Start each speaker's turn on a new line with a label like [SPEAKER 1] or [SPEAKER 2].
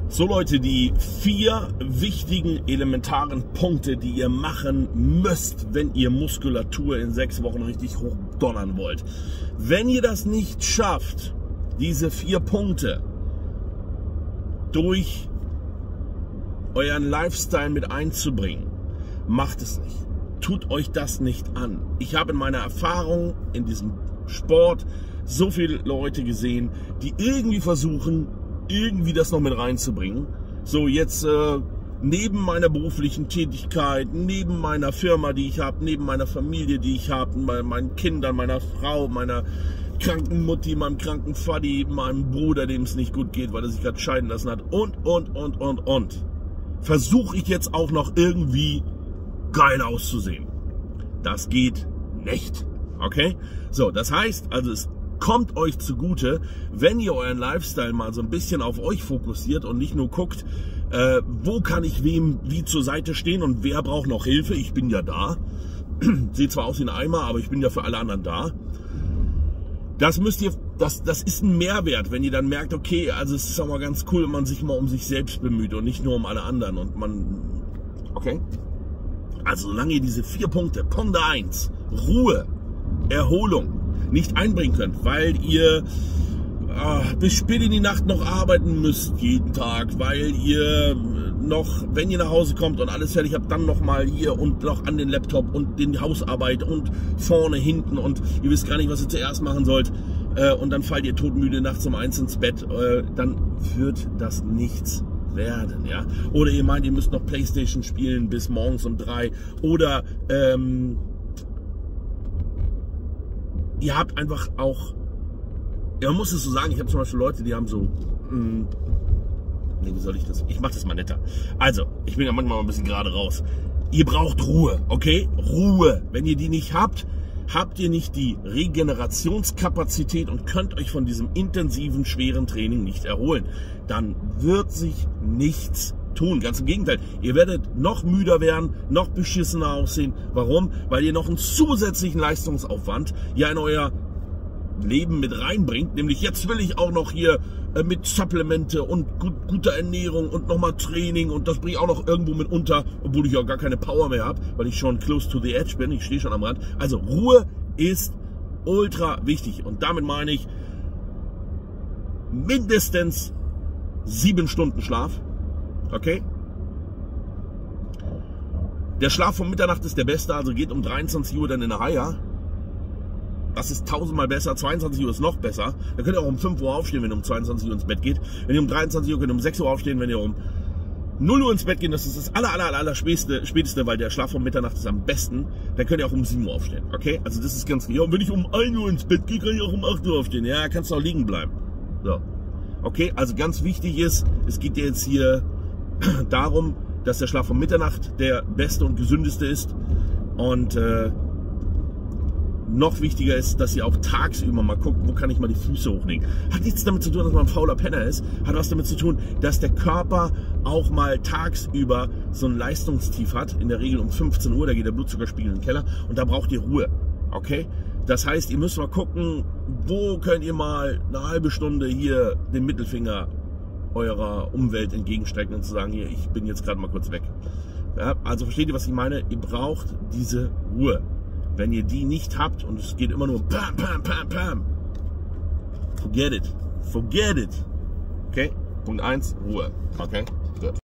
[SPEAKER 1] So Leute, die 4 wichtigen elementaren Punkte, die ihr machen müsst, wenn ihr Muskulatur in 6 Wochen richtig hochdonnern wollt. Wenn ihr das nicht schafft, diese 4 Punkte durch euren Lifestyle mit einzubringen, macht es nicht. Tut euch das nicht an. Ich habe in meiner Erfahrung in diesem Sport so viele Leute gesehen, die irgendwie versuchen, irgendwie das noch mit reinzubringen. So jetzt neben meiner beruflichen Tätigkeit, neben meiner Firma, die ich habe, neben meiner Familie, die ich habe, meinen Kindern, meiner Frau, meiner kranken Mutti, meinem kranken Vati, meinem Bruder, dem es nicht gut geht, weil er sich gerade scheiden lassen hat und. Versuche ich jetzt auch noch irgendwie geil auszusehen. Das geht nicht. Okay? So, das heißt, also es kommt euch zugute, wenn ihr euren Lifestyle mal so ein bisschen auf euch fokussiert und nicht nur guckt, wo kann ich wem wie zur Seite stehen und wer braucht noch Hilfe. Ich bin ja da. Seht zwar aus wie ein Eimer, aber ich bin ja für alle anderen da. Das müsst ihr, das ist ein Mehrwert, wenn ihr dann merkt, okay, also es ist auch mal ganz cool, wenn man sich mal um sich selbst bemüht und nicht nur um alle anderen und okay? Also solange ihr diese 4 Punkte, Punkt 1, Ruhe, Erholung, nicht einbringen könnt, weil ihr bis spät in die Nacht noch arbeiten müsst jeden Tag, weil ihr noch, wenn ihr nach Hause kommt und alles fertig habt, dann noch mal hier und noch an den Laptop und den Hausarbeit und vorne, hinten und ihr wisst gar nicht, was ihr zuerst machen sollt und dann fallt ihr todmüde nachts um 1 ins Bett, dann wird das nichts werden, ja. Oder ihr meint, ihr müsst noch Playstation spielen bis morgens um 3 oder ihr habt einfach auch, ja, man muss es so sagen, ich habe zum Beispiel Leute, die haben so, nee, wie soll ich das? Ich mache das mal netter. Also, ich bin ja manchmal mal ein bisschen gerade raus. Ihr braucht Ruhe, okay? Ruhe. Wenn ihr die nicht habt, habt ihr nicht die Regenerationskapazität und könnt euch von diesem intensiven, schweren Training nicht erholen. Dann wird sich nichts tun. Ganz im Gegenteil. Ihr werdet noch müder werden, noch beschissener aussehen. Warum? Weil ihr noch einen zusätzlichen Leistungsaufwand ja in euer Leben mit reinbringt, nämlich jetzt will ich auch noch hier mit Supplemente und guter Ernährung und nochmal Training und das bringe ich auch noch irgendwo mit unter, obwohl ich auch gar keine Power mehr habe, weil ich schon close to the edge bin, ich stehe schon am Rand. Also Ruhe ist ultra wichtig und damit meine ich mindestens 7 Stunden Schlaf, okay? Der Schlaf von Mitternacht ist der beste, also geht um 23 Uhr dann in der Haia. Das ist 1000-mal besser, 22 Uhr ist noch besser. Dann könnt ihr auch um 5 Uhr aufstehen, wenn ihr um 22 Uhr ins Bett geht. Wenn ihr um 23 Uhr könnt ihr um 6 Uhr aufstehen, wenn ihr um 0 Uhr ins Bett geht. Das ist das aller späteste, weil der Schlaf von Mitternacht ist am besten. Dann könnt ihr auch um 7 Uhr aufstehen, okay? Also das ist ganz, ja, und wenn ich um 1 Uhr ins Bett gehe, kann ich auch um 8 Uhr aufstehen. Ja, kannst du auch liegen bleiben. So. Okay, also ganz wichtig ist, es geht ja jetzt hier darum, dass der Schlaf von Mitternacht der beste und gesündeste ist. Und noch wichtiger ist, dass ihr auch tagsüber mal guckt, wo kann ich mal die Füße hochlegen. Hat nichts damit zu tun, dass man ein fauler Penner ist. Hat was damit zu tun, dass der Körper auch mal tagsüber so ein Leistungstief hat. In der Regel um 15 Uhr, da geht der Blutzuckerspiegel in den Keller und da braucht ihr Ruhe. Okay? Das heißt, ihr müsst mal gucken, wo könnt ihr mal eine halbe Stunde hier den Mittelfinger eurer Umwelt entgegenstrecken und zu sagen, hier, ich bin jetzt gerade mal kurz weg. Ja, also versteht ihr, was ich meine? Ihr braucht diese Ruhe. Wenn ihr die nicht habt und es geht immer nur pam, pam, pam, pam, forget it. Forget it. Okay? Punkt 1, Ruhe. Okay? Gut.